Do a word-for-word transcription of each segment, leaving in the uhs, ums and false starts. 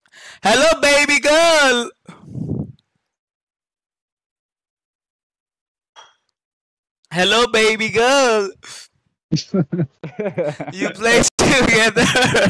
Hello, baby girl. Hello, baby girl. You play together.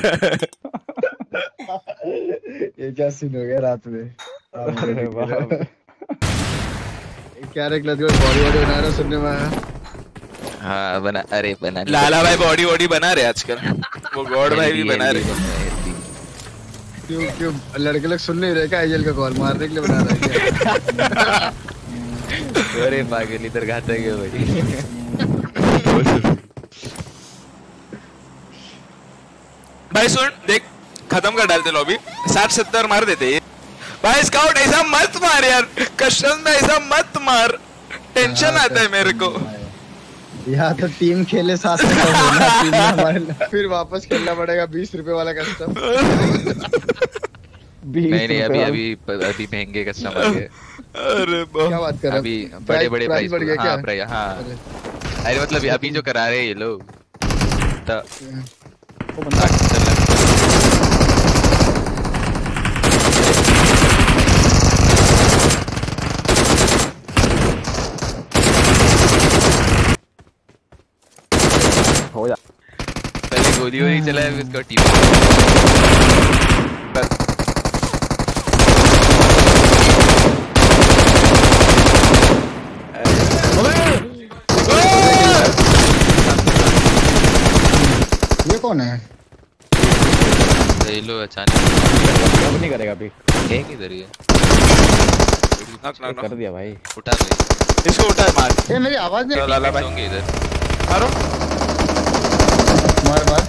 ये क्या scene हो गया रात में? अरे बाप रे। क्या रे क्लब बॉडी बॉडी बना रहा सुनने में आया। हाँ बना अरे बना लाला भाई बॉडी बॉडी बना रहे आजकल। वो गॉड भाई भी बना रहे। क्यों क्यों लड़के लोग सुन नहीं रहे क्या आईएल का कॉल मारने के लिए बना रहे हैं? अरे पागल इधर घाता है भाई। भाई सुन देख खत्म कर डालते लॉबी साठ सत्तर मार देते भाई। स्काउट ऐसा मत मार यार, कसम में ऐसा मत मार, टेंशन आता है मेरे को। यहाँ तो टीम खेले साथ में हमारे फिर वापस खेलना पड़ेगा बीस रुपए वाला कस्टम। नहीं नहीं अभी अभी अभी महंगे कस्टम आ गए। अरे क्या बात कर रहे अभी बड़े बड़े प्राइस बढ़ गए क्या? हाँ प्राइस हाँ अरे मतलब अभी जो करा रहे हैं ये लोग तो वो बंदा चल रहा हो जा। पहले गोली वोली चला है इसका टीम बस ये कौन है? ये लो अचानक अब नहीं करेगा अभी। है किधर ये कर दिया भाई। उठा ले इसको उठा मार। ए मेरी आवाज नहीं लाला भाई होंगे इधर मारो मार मार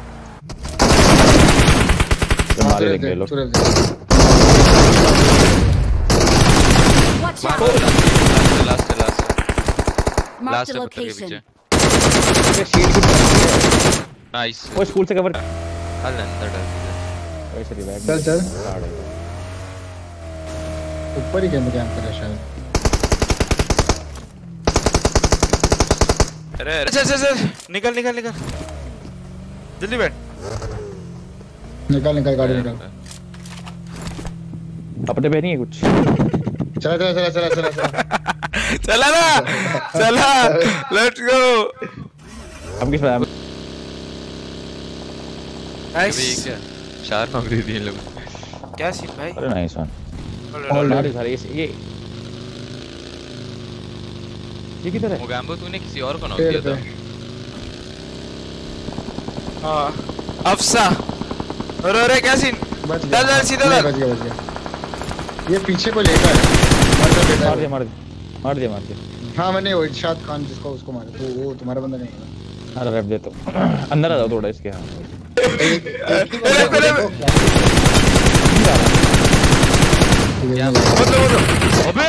मार ही देंगे लोग। Watch मार out! Last last Mark last the है पत्थर के location. पीछे ये शील्ड की नाइस वो स्कूल से कवर हाल अंदर डाल दिया वैसे रिवाइव चल चल ऊपर ही कैंप कैंप कर रहा है शायद। अरे अरे चल चल चल निकल निकल निकल जल्दी बैठ। निकाल निकाल गाड़ी निकाल। अपने पे नहीं है कुछ। चला चला चला चला चला चला चला ना चला लेट्स गो। हम किस पे नाइस क्या चार नौकरी दी इन लोगों क्या सीन भाई। अरे नाइस वन ऑल ऑल सारे ये ये किधर है? मोगैम्बो तूने किसी और को नॉक किया था हां अफसा। अरे अरे क्या सीन। बच चल चल सीधा बच गया बच गया। ये पीछे को लेकर मार दो बेटा। मार दिया मार दिया मार दिया मार दिया। हाँ मैंने वो इरशाद खान जिसको उसको मारा तो वो तुम्हारा बंदा नहीं है। अरे रैप दे तो अंदर आ जाओ थोड़ा इसके। हाँ अबे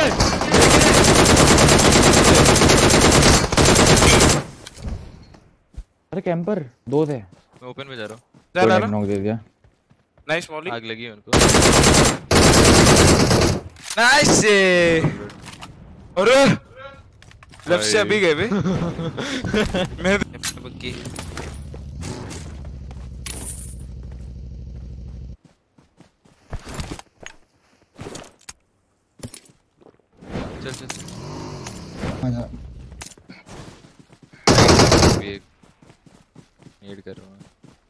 अरे कैंपर दो थे। मैं ओपन में जा रहा हूँ चला ना नॉक दे दिया। नाइस मौली आग लगी है उनको नाइस। अरे लेफ्ट से अभी गए बे। मैं बग्गी चल चल चल हाँ भी एक नीड कर रहा हूँ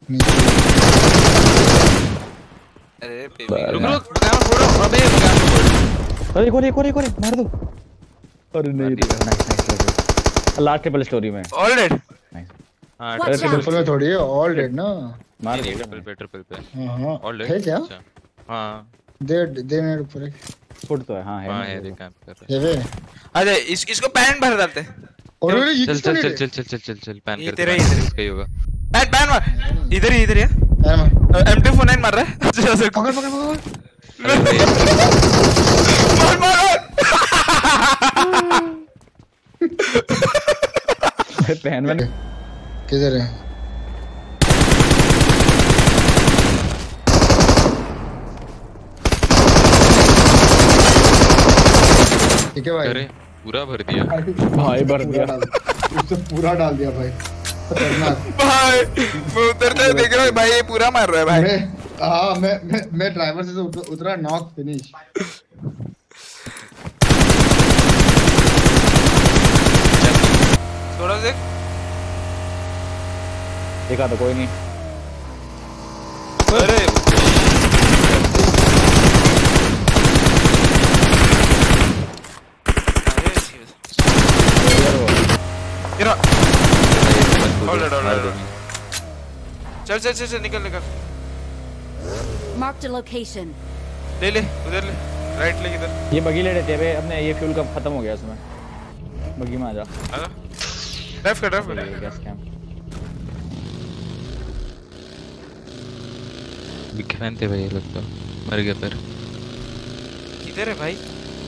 अरे बेबी रुक रुक काम छोड़ो अबे काम छोड़ो अरे कोरे कोरे कोरे मार दो। अरे नहीं nice nice last triple storey में ऑल डेड। नाइस। हाँ Watch out! ट्रिपल में थोड़ी है ऑल डेड ना। मार नहीं दिया ट्रिपल पे ट्रिपल पे हाँ हाँ ऑल है क्या? हाँ दे दे मेरे ऊपर एक फुट तो है। हाँ है हाँ है मेरे देख को। कैंप कर रहा ये वे अरे इस इसको पैन भर डालते। और ये है चल किसको चल नहीं चल चल चल चल चल चल पैन ये कर तेरा दे ही है। इसका ही होगा पैन पैन मार इधर ही इधर ही रहे? एम टू फोर नाइन मार रहा है। चल चल पकड़ पकड़ पकड़ अरे भाई मार मार पैन में किधर है? ठीक है भाई। अरे पूरा भर दिया भाई भर दिया। उससे पूरा डाल दिया भाई। खतरनाक। भाई मैं उधर से देख रहा हूँ भाई ये पूरा मार रहा है भाई। मैं हाँ मैं मैं मैं ड्राइवर से उतर, उतरा नॉक फिनिश। थोड़ा देख देखा तो कोई नहीं। अरे गिरा होल्ड इट होल्ड इट चल चल चल चल निकल निकल Marked a location. ले ले उधर ले राइट ले किधर ये बगी ले लेते हैं बे अपने ये फ्यूल कब खत्म हो गया इसमें बगी में आ जा आजा ड्राइव कर ड्राइव कर गैस कैंप विक्रांत है भाई लोग तो मर गया पर किधर है भाई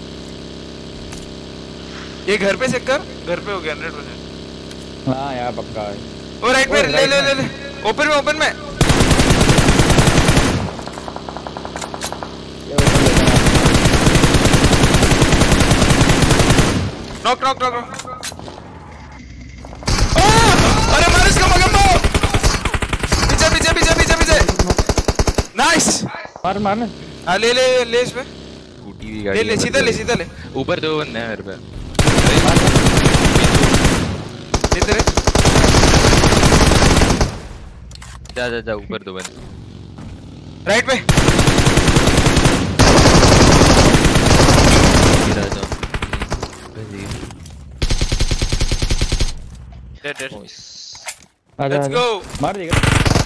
ये घर पे चेक कर घर पे हो गया हंड्रेड परसेंट हाँ यार पक्का है ओ राइट पे ले ले ले ले ओपन में ओपन में नॉक नॉक नॉक अरे मार इसको मगम्बो पीछे पीछे पीछे पीछे पीछे नाइस मार मार ना हाँ ले ले ले इस पे स्कूटी भी गाड़ी ले ले सीधा ले सीधा ले ऊपर दो बंदे हैं मेरे पे ले तेरे जा जा जा ऊपर दो बंदे राइट पे गिरा जाओ डेड डेड आजा लेट्स गो मार देगा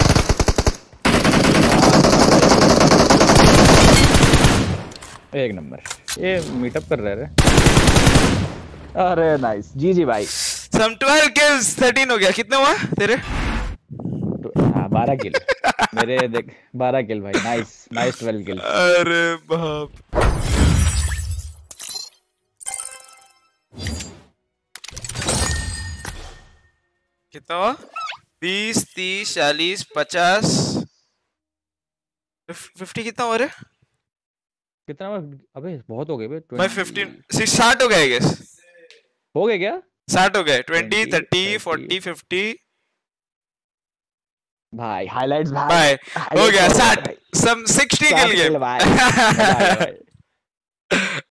एक नंबर ये मीटअप कर रहे रे अरे नाइस जी जी भाई सम ट्वेल्व किल्स थर्टीन हो गया कितने हुआ तेरे हाँ बारह किल मेरे देख बारह किल भाई नाइस नाइस ट्वेल्व किल अरे बाप कितना हुआ बीस तीस चालीस पचास फिफ्टी कितना हुआ रे कितना अबे बहुत हो गए बे भाई फिफ्टीन सिक्स साठ हो गए आई गेस हो गए क्या साठ हो गए ट्वेंटी थर्टी फोर्टी फिफ्टी भाई हाइलाइट्स भाई भाई हो गया साठ सम सिक्सटी किल गए भाई